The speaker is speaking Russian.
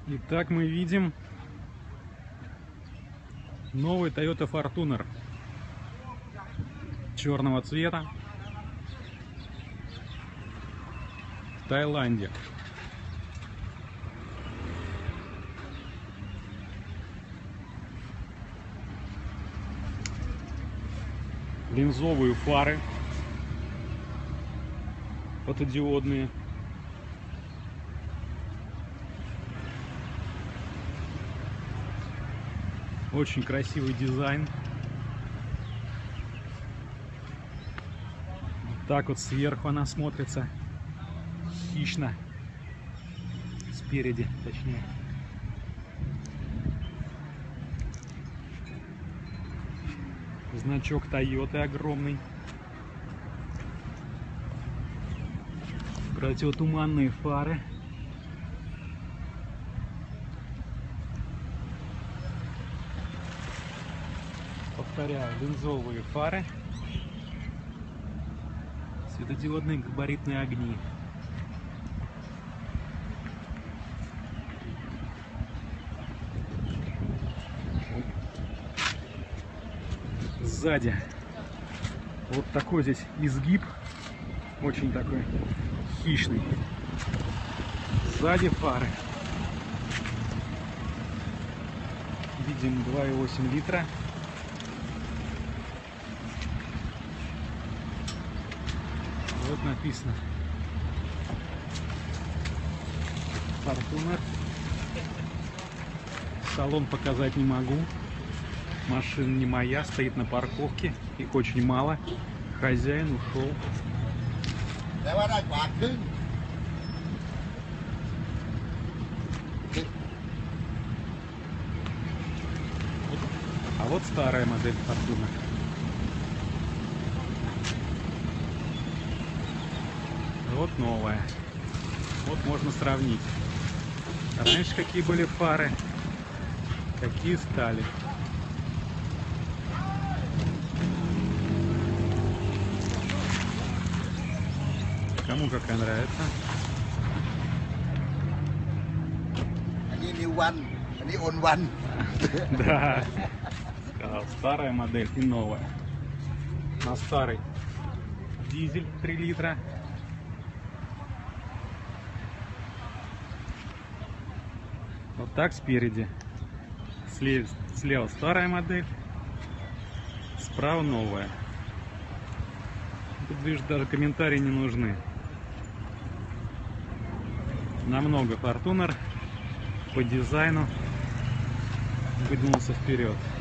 Итак, мы видим новый Toyota Fortuner черного цвета в Таиланде. Линзовые фары фотодиодные. Очень красивый дизайн. Вот так вот сверху она смотрится. Хищно. Спереди, точнее. Значок Toyota огромный. Противотуманные фары. Повторяю, линзовые фары. Светодиодные габаритные огни. Сзади вот такой здесь изгиб, очень такой хищный. Сзади фары. Видим 2,8 литра. Вот написано Fortuner. Салон показать не могу. Машина не моя, стоит на парковке. Их очень мало. Хозяин ушел. А вот старая модель Fortuner. Вот новая. Вот можно сравнить. Раньше какие были фары, какие стали. Кому какая нравится. Они new one, они on one. Да, сказал, старая модель и новая. На старый дизель 3 литра. Вот так спереди. Слева старая модель, справа новая. Тут, видишь, даже комментарии не нужны. Намного Fortuner по дизайну выдвинулся вперед.